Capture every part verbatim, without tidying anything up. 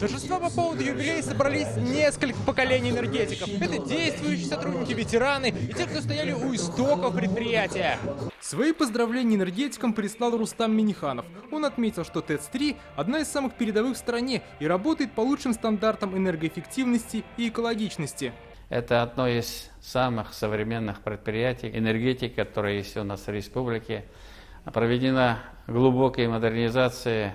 торжества по поводу юбилея собрались несколько поколений энергетиков. Это действующие сотрудники, ветераны и те, кто стояли у истоков предприятия. Свои поздравления энергетикам прислал Рустам Миниханов. Он отметил, что ТЭЦ три – одна из самых передовых в стране и работает по лучшим стандартам энергоэффективности и экологичности. Это одно из самых современных предприятий энергетики, которые есть у нас в республике. Проведена глубокая модернизация.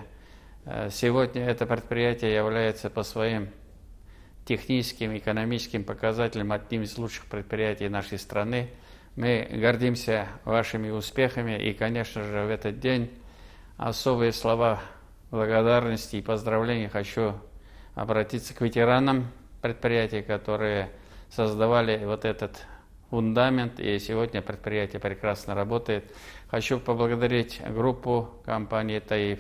Сегодня это предприятие является по своим техническим и экономическим показателям одним из лучших предприятий нашей страны. Мы гордимся вашими успехами и, конечно же, в этот день особые слова благодарности и поздравления хочу обратиться к ветеранам предприятий, которые создавали вот этот фундамент, и сегодня предприятие прекрасно работает. Хочу поблагодарить группу компании «Таиф»,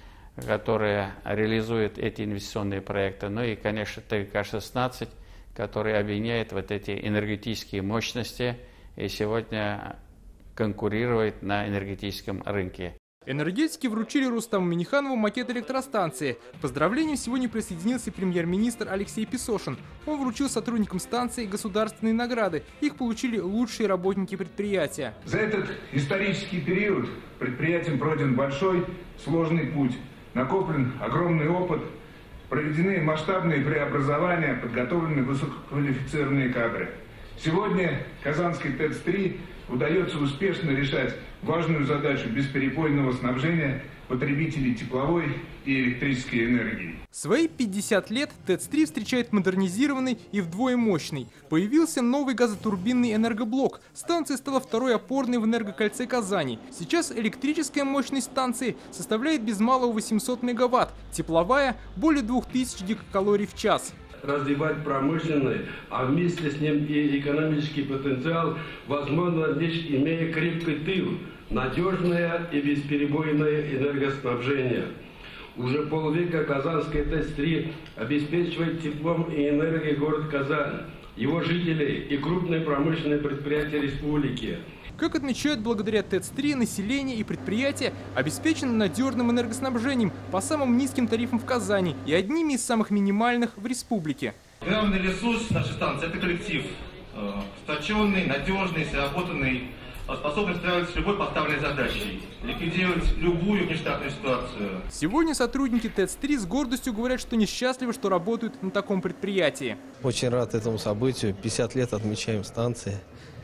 которая реализует эти инвестиционные проекты, ну и, конечно, ТГК шестнадцать, который объединяет вот эти энергетические мощности и сегодня конкурирует на энергетическом рынке. Энергетики вручили Рустаму Миниханову макет электростанции. К поздравлениям сегодня присоединился премьер-министр Алексей Песошин. Он вручил сотрудникам станции государственные награды. Их получили лучшие работники предприятия. За этот исторический период предприятием пройден большой, сложный путь. Накоплен огромный опыт, проведены масштабные преобразования, подготовлены высококвалифицированные кадры. Сегодня Казанской ТЭЦ три удается успешно решать важную задачу бесперебойного снабжения потребителей тепловой и электрической энергии. Свои пятьдесят лет ТЭЦ три встречает модернизированный и вдвое мощный. Появился новый газотурбинный энергоблок. Станция стала второй опорной в энергокольце Казани. Сейчас электрическая мощность станции составляет без малого восемьсот мегаватт, тепловая – более двух тысяч гигакалорий в час. Развивать промышленный, а вместе с ним и экономический потенциал возможно лишь имея крепкий тыл, надежное и бесперебойное энергоснабжение. Уже полвека Казанская ТЭЦ три обеспечивает теплом и энергией город Казань, его жители и крупные промышленные предприятия республики. Как отмечают, благодаря ТЭЦ три население и предприятия обеспечены надежным энергоснабжением по самым низким тарифам в Казани и одними из самых минимальных в республике. Главный ресурс нашей станции – это коллектив. Сплоченный, надежный, сработанный, способный справиться с любой поставленной задачей, ликвидировать любую внештатную ситуацию. Сегодня сотрудники ТЭЦ три с гордостью говорят, что несчастливы, что работают на таком предприятии. Очень рад этому событию. пятьдесят лет отмечаем станции.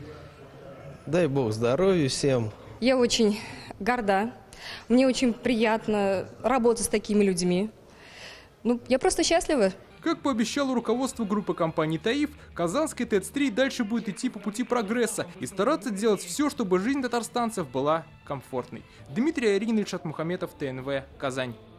Дай бог здоровья всем. Я очень горда. Мне очень приятно работать с такими людьми. Ну, я просто счастлива. Как пообещало руководство группы компании «Таиф», Казанская ТЭЦ три дальше будет идти по пути прогресса и стараться делать все, чтобы жизнь татарстанцев была комфортной. Дмитрий Арин, Ильшат Мухаметов, ТНВ, Казань.